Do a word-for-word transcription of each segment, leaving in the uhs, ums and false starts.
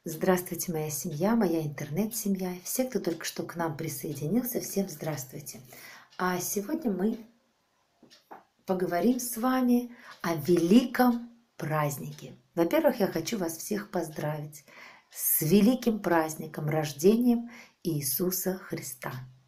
Здравствуйте, моя семья, моя интернет-семья, все, кто только что к нам присоединился, всем здравствуйте. А сегодня мы поговорим с вами о великом празднике. Во-первых, я хочу вас всех поздравить с великим праздником, рождением Иисуса Христа.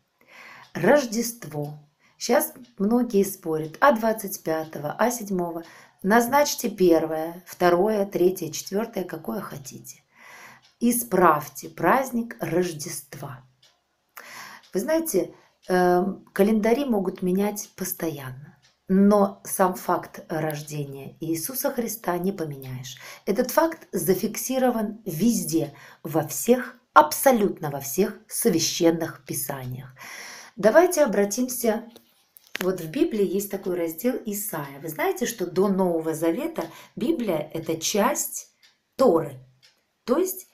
Рождество. Сейчас многие спорят, а двадцать пятого, а седьмого. Назначьте первое, второе, третье, четвертое, какое хотите. Исправьте праздник Рождества. Вы знаете, календари могут менять постоянно, но сам факт рождения Иисуса Христа не поменяешь. Этот факт зафиксирован везде, во всех, абсолютно во всех священных писаниях. Давайте обратимся. Вот в Библии есть такой раздел Исаия. Вы знаете, что до Нового Завета Библия – это часть Торы, то есть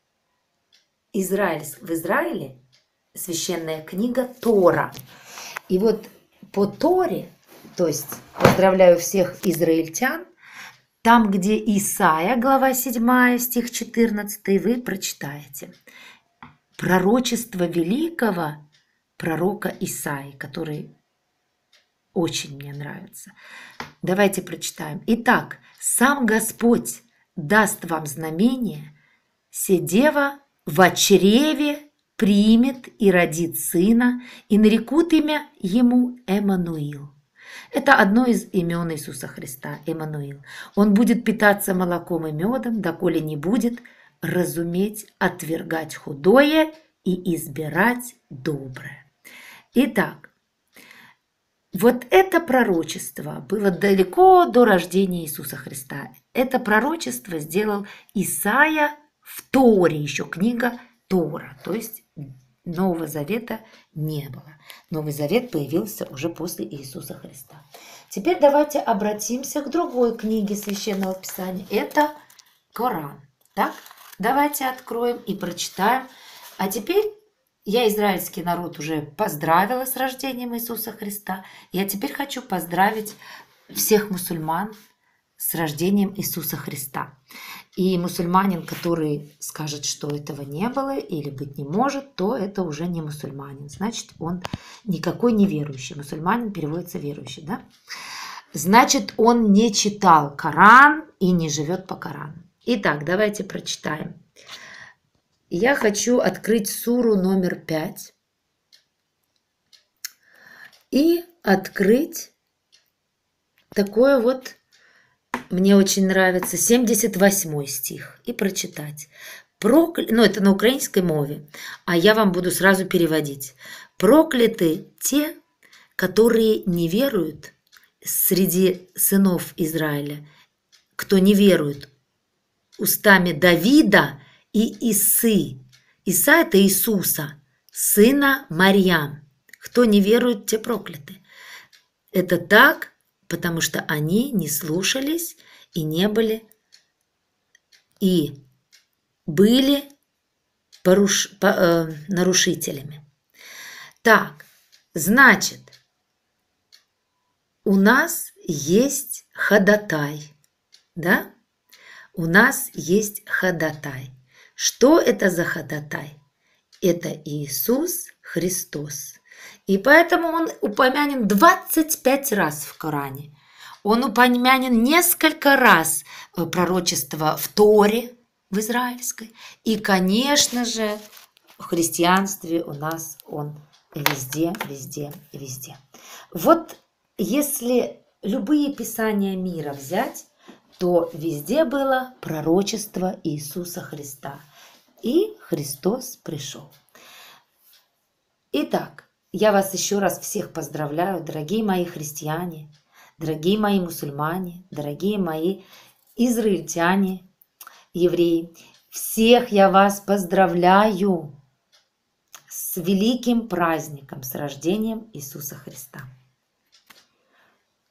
Израиль, в Израиле священная книга Тора. И вот по Торе, то есть поздравляю всех израильтян, там, где Исаия, глава седьмая, стих четырнадцатый, вы прочитаете пророчество великого пророка Исаии, который очень мне нравится. Давайте прочитаем. Итак, сам Господь даст вам знамение, се дева в чреве примет и родит сына, и нарекут имя ему Эммануил. Это одно из имен Иисуса Христа, Эммануил. Он будет питаться молоком и медом, доколе не будет разуметь отвергать худое и избирать доброе. Итак, вот это пророчество было далеко до рождения Иисуса Христа. Это пророчество сделал Исаия в Торе, еще книга Тора, то есть Нового Завета не было. Новый Завет появился уже после Иисуса Христа. Теперь давайте обратимся к другой книге Священного Писания. Это Коран. Так, давайте откроем и прочитаем. А теперь я израильский народ уже поздравила с рождением Иисуса Христа. Я теперь хочу поздравить всех мусульман с рождением Иисуса Христа. И мусульманин, который скажет, что этого не было или быть не может, то это уже не мусульманин. Значит, он никакой не верующий. Мусульманин переводится верующий, да? Значит, он не читал Коран и не живет по Корану. Итак, давайте прочитаем. Я хочу открыть суру номер пять и открыть такое вот, мне очень нравится, семьдесят восьмой стих и прочитать. Прокля... Ну, это на украинской мове, а я вам буду сразу переводить. Прокляты те, которые не веруют среди сынов Израиля, кто не верует устами Давида и Исы. Иса – это Иисуса, сына Марьям. Кто не верует, те прокляты. Это так, потому что они не слушались и не были, и были поруш, по, э, нарушителями. Так, значит, у нас есть ходатай, да? У нас есть ходатай. Что это за ходатай? Это Иисус Христос. И поэтому он упомянен двадцать пять раз в Коране. Он упомянен несколько раз пророчество в Торе, в израильской. И, конечно же, в христианстве у нас он везде, везде, везде. Вот если любые писания мира взять, то везде было пророчество Иисуса Христа. И Христос пришел. Итак, я вас еще раз всех поздравляю, дорогие мои христиане, дорогие мои мусульмане, дорогие мои израильтяне, евреи. Всех я вас поздравляю с великим праздником, с рождением Иисуса Христа.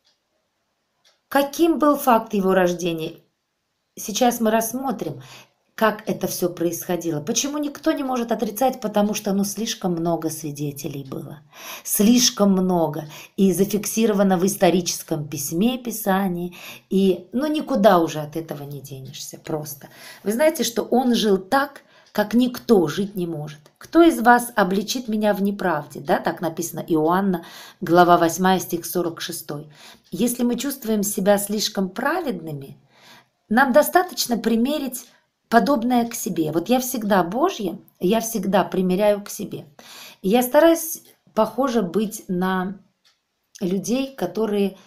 Каким был факт его рождения? Сейчас мы рассмотрим. как это все происходило. Почему никто не может отрицать? Потому что ну слишком много свидетелей было. Слишком много. И зафиксировано в историческом письме Писании. И ну никуда уже от этого не денешься просто. Вы знаете, что он жил так, как никто жить не может. Кто из вас обличит меня в неправде? Да, так написано Иоанна, глава восьмая, стих сорок шесть. Если мы чувствуем себя слишком праведными, нам достаточно примерить подобное к себе. Вот я всегда Божья, я всегда примеряю к себе. И я стараюсь, похоже, быть на людей, которые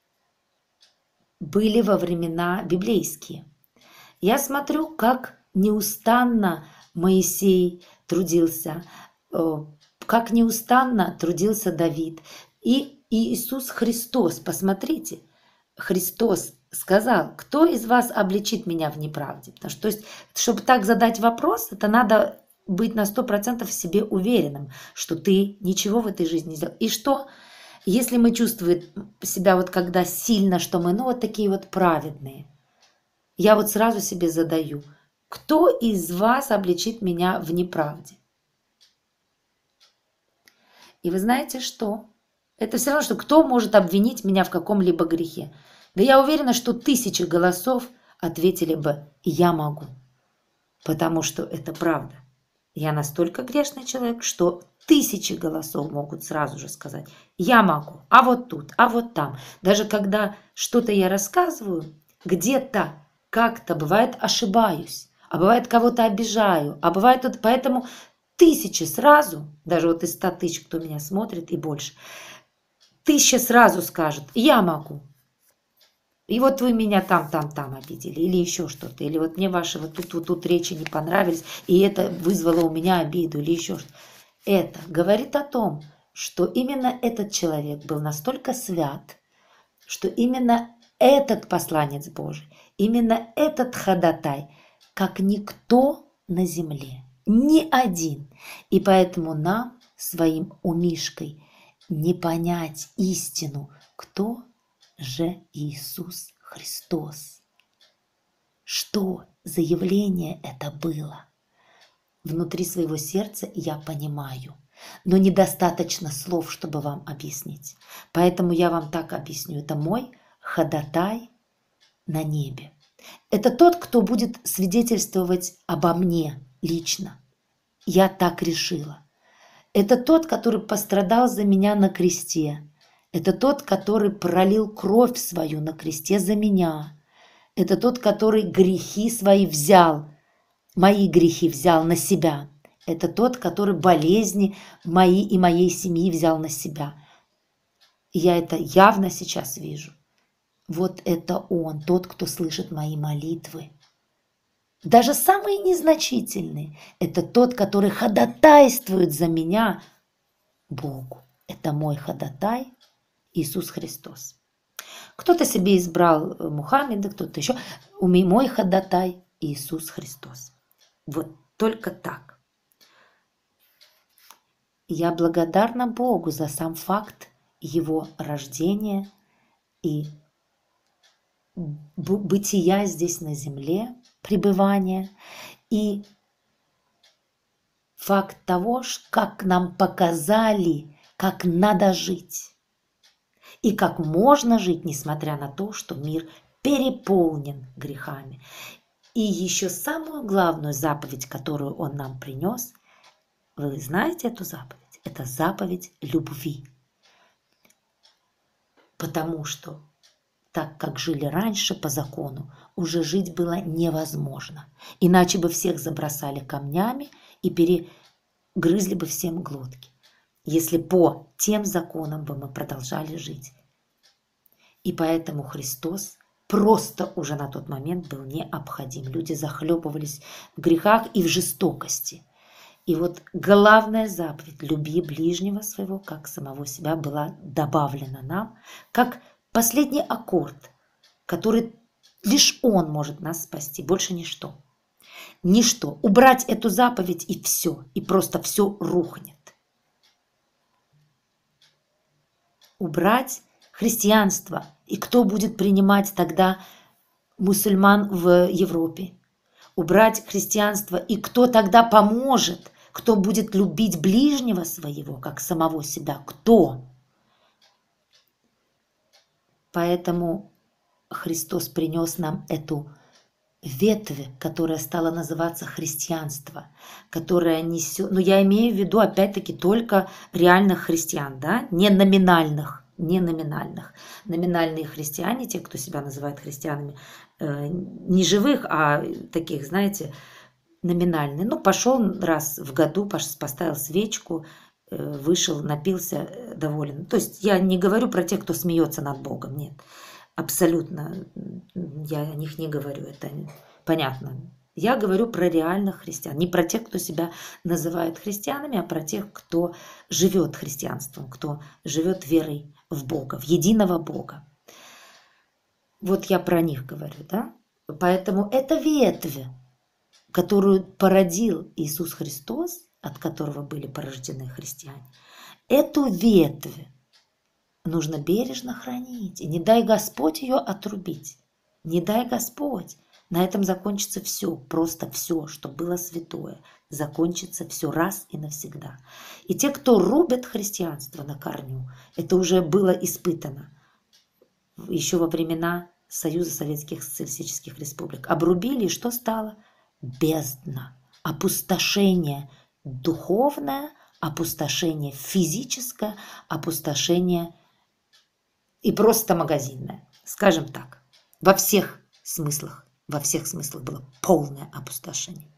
были во времена библейские. Я смотрю, как неустанно Моисей трудился, как неустанно трудился Давид. И Иисус Христос, посмотрите, Христос сказал, кто из вас обличит меня в неправде? Потому что, то есть, чтобы так задать вопрос, это надо быть на сто процентов в себе уверенным, что ты ничего в этой жизни не сделал. И что, если мы чувствуем себя вот когда сильно, что мы, ну вот такие вот праведные, я вот сразу себе задаю, кто из вас обличит меня в неправде? И вы знаете что? Это все равно, что кто может обвинить меня в каком-либо грехе? Да я уверена, что тысячи голосов ответили бы «я могу», потому что это правда. Я настолько грешный человек, что тысячи голосов могут сразу же сказать «я могу», а вот тут, а вот там. Даже когда что-то я рассказываю, где-то, как-то, бывает, ошибаюсь, а бывает, кого-то обижаю, а бывает, вот поэтому тысячи сразу, даже вот из ста тысяч, кто меня смотрит и больше, тысяча сразу скажет «я могу». И вот вы меня там, там, там обидели, или еще что-то, или вот мне ваши вот тут, вот тут речи не понравились, и это вызвало у меня обиду, или еще что-то. Это говорит о том, что именно этот человек был настолько свят, что именно этот посланец Божий, именно этот ходатай, как никто на земле, ни один. И поэтому нам, своим умишкой, не понять истину, кто же Иисус Христос. Что за явление это было? Внутри своего сердца я понимаю, но недостаточно слов, чтобы вам объяснить. Поэтому я вам так объясню. Это мой ходатай на небе. Это тот, кто будет свидетельствовать обо мне лично. Я так решила. Это тот, который пострадал за меня на кресте. Это тот, который пролил кровь свою на кресте за меня. Это тот, который грехи свои взял, мои грехи взял на себя. Это тот, который болезни мои и моей семьи взял на себя. И я это явно сейчас вижу. Вот это Он, тот, кто слышит мои молитвы. Даже самые незначительные. Это тот, который ходатайствует за меня Богу. Это мой ходатай Иисус Христос. Кто-то себе избрал Мухаммеда, кто-то еще. Мой ходатай Иисус Христос. Вот только так. Я благодарна Богу за сам факт Его рождения и бытия здесь на земле, пребывания, и факт того, как нам показали, как надо жить. И как можно жить, несмотря на то, что мир переполнен грехами. И еще самую главную заповедь, которую Он нам принес, вы знаете эту заповедь? Это заповедь любви. Потому что так, как жили раньше по закону, уже жить было невозможно. Иначе бы всех забросали камнями и перегрызли бы всем глотки. Если по тем законам бы мы продолжали жить. И поэтому Христос просто уже на тот момент был необходим. Люди захлебывались в грехах и в жестокости. И вот главная заповедь «люби ближнего своего, как самого себя» была добавлена нам, как последний аккорд, который лишь Он может нас спасти, больше ничто. Ничто. Убрать эту заповедь и все, и просто все рухнет. Убрать христианство. И кто будет принимать тогда мусульман в Европе? убрать христианство. И кто тогда поможет? Кто будет любить ближнего своего, как самого себя? Кто? Поэтому Христос принес нам эту ветвь, которая стала называться христианство, которая несет, ну я имею в виду опять-таки только реальных христиан, да, не номинальных, не номинальных. Номинальные христиане, те, кто себя называет христианами, э, не живых, а таких, знаете, номинальные. Ну, пошел раз в году, поставил свечку, э, вышел, напился, э, доволен. То есть я не говорю про тех, кто смеется над Богом, нет. Абсолютно, я о них не говорю, это понятно. Я говорю про реальных христиан, не про тех, кто себя называет христианами, а про тех, кто живет христианством, кто живет верой в Бога, в единого Бога. Вот я про них говорю, да? Поэтому это ветвь, которую породил Иисус Христос, от которого были порождены христиане. Эту ветвь нужно бережно хранить. И не дай Господь ее отрубить. Не дай Господь. На этом закончится все. Просто все, что было святое. Закончится все раз и навсегда. И те, кто рубят христианство на корню, это уже было испытано. Еще во времена Союза Советских Социалистических Республик. Обрубили, и что стало? Бездна. Опустошение духовное, опустошение физическое, опустошение и просто магазинное, скажем так. Во всех смыслах, во всех смыслах было полное опустошение.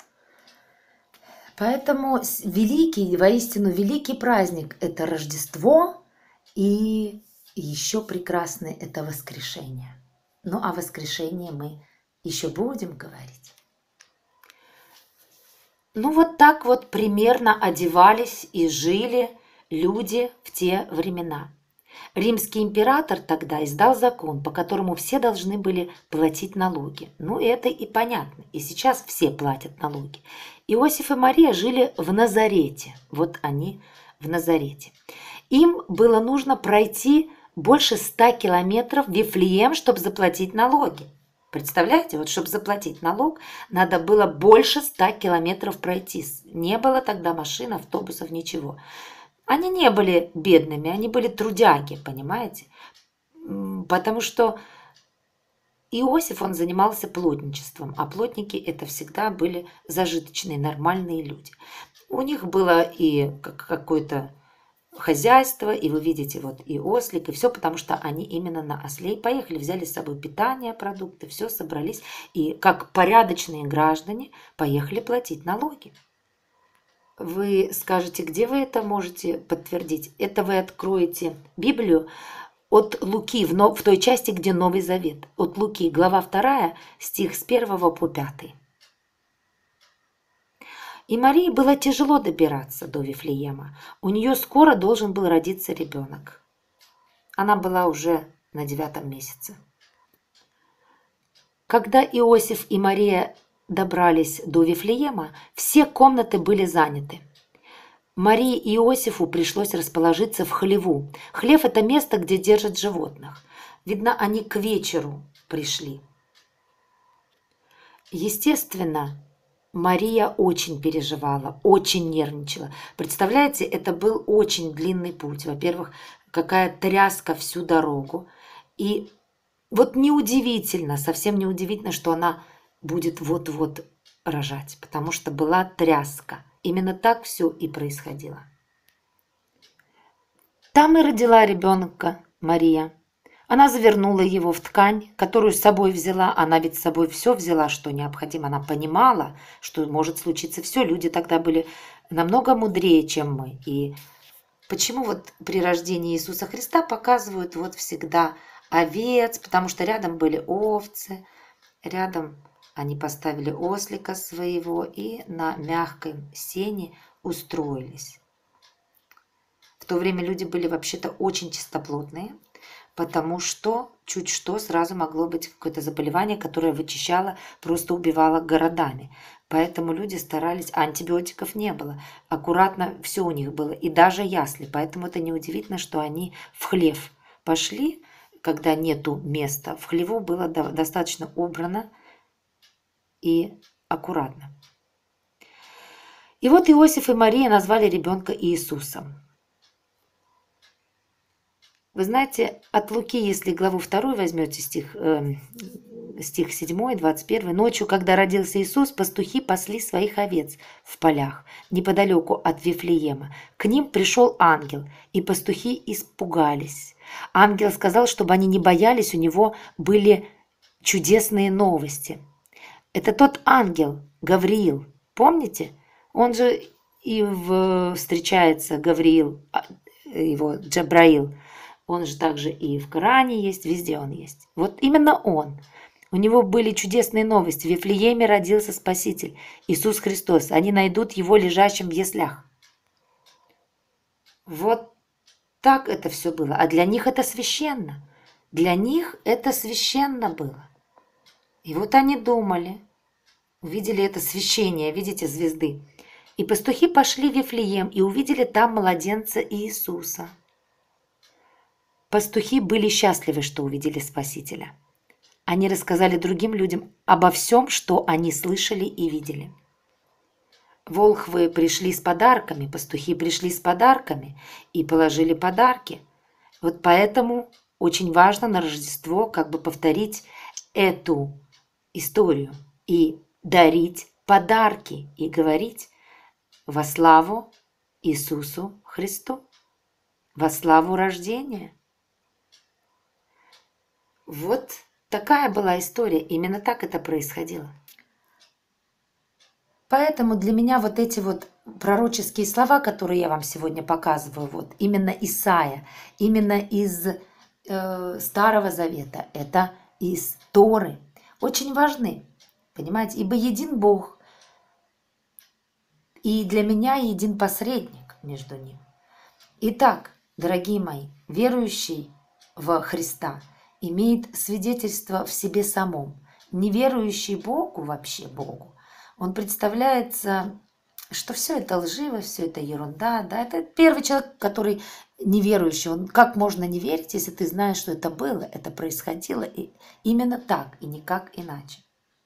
Поэтому великий, воистину великий праздник – это Рождество, и еще прекрасное – это воскрешение. Ну, о воскрешении мы еще будем говорить. Ну, вот так вот примерно одевались и жили люди в те времена. Римский император тогда издал закон, по которому все должны были платить налоги. Ну, это и понятно. И сейчас все платят налоги. Иосиф и Мария жили в Назарете. Вот они в Назарете. Им было нужно пройти больше ста километров в Вифлеем, чтобы заплатить налоги. Представляете, вот чтобы заплатить налог, надо было больше ста километров пройти. Не было тогда машин, автобусов, ничего. Они не были бедными, они были трудяги, понимаете? Потому что Иосиф, он занимался плотничеством, а плотники это всегда были зажиточные, нормальные люди. У них было и какое-то хозяйство, и вы видите вот и ослик, и все, потому что они именно на осле поехали, взяли с собой питание, продукты, все собрались, и как порядочные граждане поехали платить налоги. Вы скажете, где вы это можете подтвердить? Это вы откроете Библию от Луки, в, но, в той части, где Новый Завет. От Луки, глава вторая, стих с первого по пятый. И Марии было тяжело добираться до Вифлеема. У нее скоро должен был родиться ребенок. Она была уже на девятом месяце. Когда Иосиф и Мария добрались до Вифлеема, все комнаты были заняты. Марии и Иосифу пришлось расположиться в хлеву. Хлев – это место, где держат животных. Видно, они к вечеру пришли. Естественно, Мария очень переживала, очень нервничала. Представляете, это был очень длинный путь. Во-первых, какая тряска всю дорогу. И вот неудивительно, совсем неудивительно, что она будет вот-вот рожать, потому что была тряска. Именно так все и происходило. Там и родила ребенка Мария. Она завернула его в ткань, которую с собой взяла. Она ведь с собой все взяла, что необходимо. Она понимала, что может случиться все. Люди тогда были намного мудрее, чем мы. И почему вот при рождении Иисуса Христа показывают вот всегда овец, потому что рядом были овцы, рядом они поставили ослика своего и на мягком сене устроились. В то время люди были вообще-то очень чистоплотные, потому что чуть что сразу могло быть какое-то заболевание, которое вычищало, просто убивало городами. Поэтому люди старались, а антибиотиков не было. Аккуратно все у них было, и даже ясли. Поэтому это неудивительно, что они в хлев пошли, когда нету места. В хлеву было достаточно убрано, и аккуратно. И вот Иосиф и Мария назвали ребенка Иисусом. Вы знаете, от Луки, если главу вторую возьмете, стих, э, стих седьмой, двадцать первый. «Ночью, когда родился Иисус, пастухи пасли своих овец в полях, неподалеку от Вифлеема. К ним пришел ангел, и пастухи испугались. Ангел сказал, чтобы они не боялись, у него были чудесные новости». Это тот ангел, Гавриил, помните? Он же и в, встречается, Гавриил, его Джабраил. Он же также и в Коране есть, везде он есть. Вот именно он. У него были чудесные новости. В Вифлееме родился Спаситель, Иисус Христос. Они найдут его лежащим в яслях. Вот так это все было. А для них это священно. Для них это священно было. И вот они думали, увидели это священие, видите, звезды. И пастухи пошли в Вифлеем и увидели там младенца Иисуса. Пастухи были счастливы, что увидели Спасителя. Они рассказали другим людям обо всем, что они слышали и видели. Волхвы пришли с подарками, пастухи пришли с подарками и положили подарки. Вот поэтому очень важно на Рождество как бы повторить эту историю и дарить подарки и говорить во славу Иисусу Христу, во славу рождения. Вот такая была история, именно так это происходило. Поэтому для меня вот эти вот пророческие слова, которые я вам сегодня показываю, вот именно Исаия, именно из э, Старого Завета, это из Торы, очень важны, понимаете, ибо един Бог, и для меня един посредник между ним. Итак, дорогие мои, верующий в Христа имеет свидетельство в себе самом. Неверующий Богу, вообще Богу, он представляется, что все это лживо, все это ерунда. Да? Это первый человек, который неверующий. Он, как можно не верить, если ты знаешь, что это было, это происходило и именно так, и никак иначе.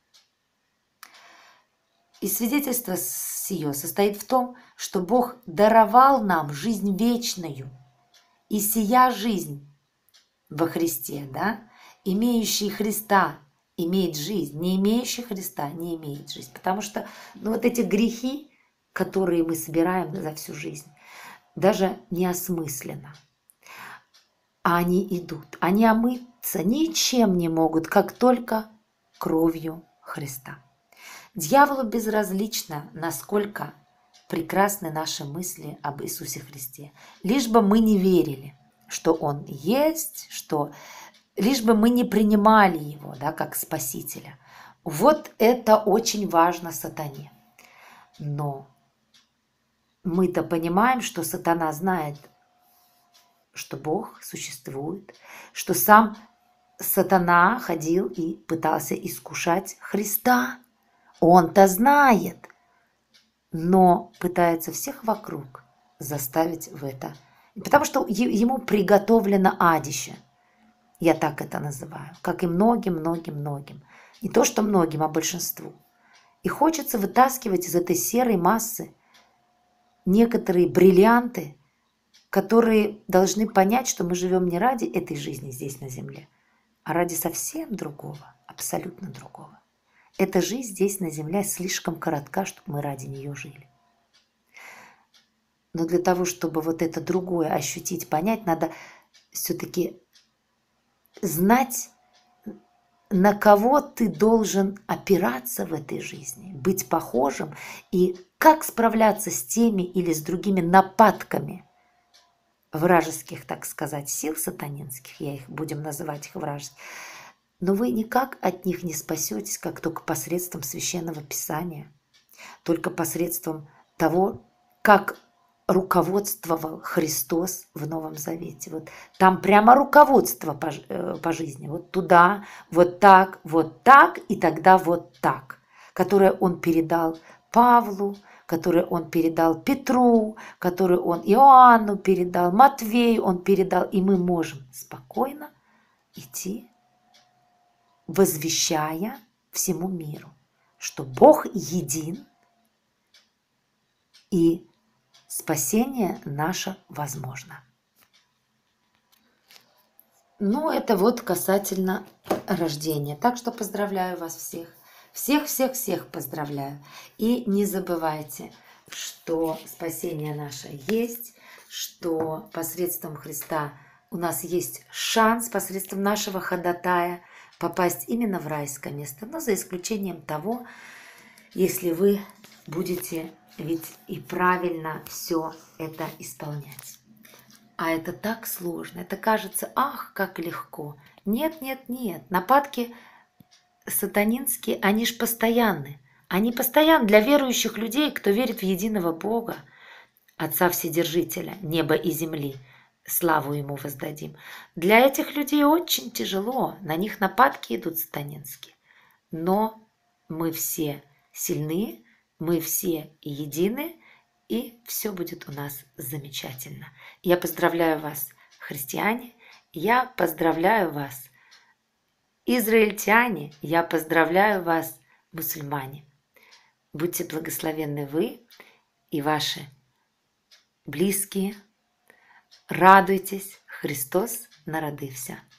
И свидетельство сие состоит в том, что Бог даровал нам жизнь вечную. И сия жизнь во Христе, да, имеющий Христа имеет жизнь, не имеющий Христа не имеет жизнь. Потому что ну, вот эти грехи, которые мы собираем за всю жизнь, даже неосмысленно, а они идут. Они омыться ничем не могут, как только кровью Христа. Дьяволу безразлично, насколько прекрасны наши мысли об Иисусе Христе. Лишь бы мы не верили, что Он есть, что лишь бы мы не принимали Его, да, как Спасителя. Вот это очень важно сатане. Но мы-то понимаем, что сатана знает, что Бог существует, что сам сатана ходил и пытался искушать Христа. Он-то знает, но пытается всех вокруг заставить в это. Потому что ему приготовлено адище. Я так это называю. Как и многим-многим-многим. Не то, что многим, а большинству. И хочется вытаскивать из этой серой массы некоторые бриллианты, которые должны понять, что мы живем не ради этой жизни здесь на земле, а ради совсем другого, абсолютно другого. Эта жизнь здесь на земле слишком коротка, чтобы мы ради нее жили. Но для того, чтобы вот это другое ощутить, понять, надо все-таки знать, на кого ты должен опираться в этой жизни, быть похожим и как справляться с теми или с другими нападками вражеских, так сказать, сил сатанинских, я их будем называть их вражескими. Но вы никак от них не спасетесь, как только посредством Священного Писания, только посредством того, как руководствовал Христос в Новом Завете. Вот там прямо руководство по, по жизни. Вот туда, вот так, вот так и тогда вот так, которое Он передал Павлу, которое Он передал Петру, которое Он Иоанну передал, Матвею Он передал. И мы можем спокойно идти, возвещая всему миру, что Бог един и спасение наше возможно. Ну, это вот касательно рождения. Так что поздравляю вас всех. Всех-всех-всех поздравляю. И не забывайте, что спасение наше есть, что посредством Христа у нас есть шанс, посредством нашего ходатая, попасть именно в райское место. Но за исключением того, если вы будете ведь и правильно все это исполнять. А это так сложно. Это кажется, ах, как легко. Нет, нет, нет. Нападки сатанинские, они ж постоянны. Они постоянны для верующих людей, кто верит в единого Бога, Отца Вседержителя, неба и земли. Славу Ему воздадим. Для этих людей очень тяжело. На них нападки идут сатанинские. Но мы все сильны, мы все едины, и все будет у нас замечательно. Я поздравляю вас, христиане, я поздравляю вас, израильтяне, я поздравляю вас, мусульмане. Будьте благословенны вы и ваши близкие. Радуйтесь, Христос народився.